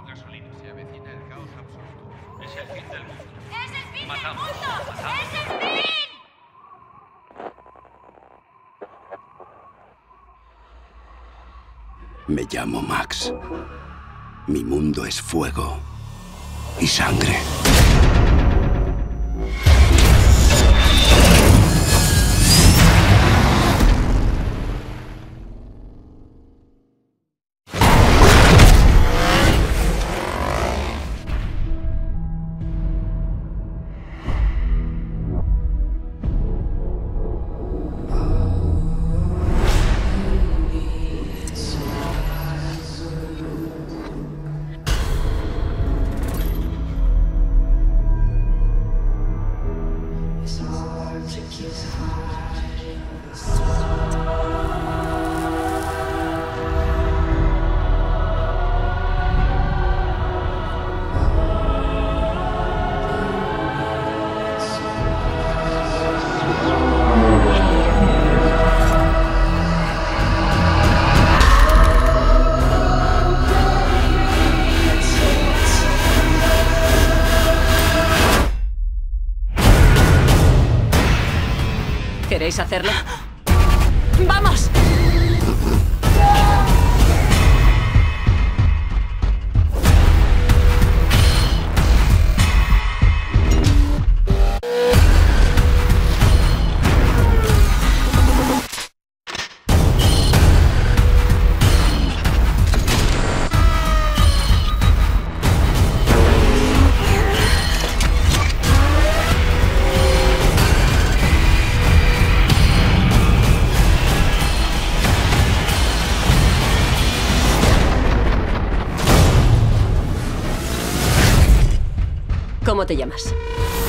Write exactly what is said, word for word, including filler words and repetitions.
gasolina. Se avecina el caos absoluto. Es el fin del mundo. ¡Es el fin Matamos. del mundo! Matamos. ¡Es el fin! Me llamo Max. Mi mundo es fuego y sangre. ¿Queréis hacerlo? ¡Vamos! ¿Cómo te llamas?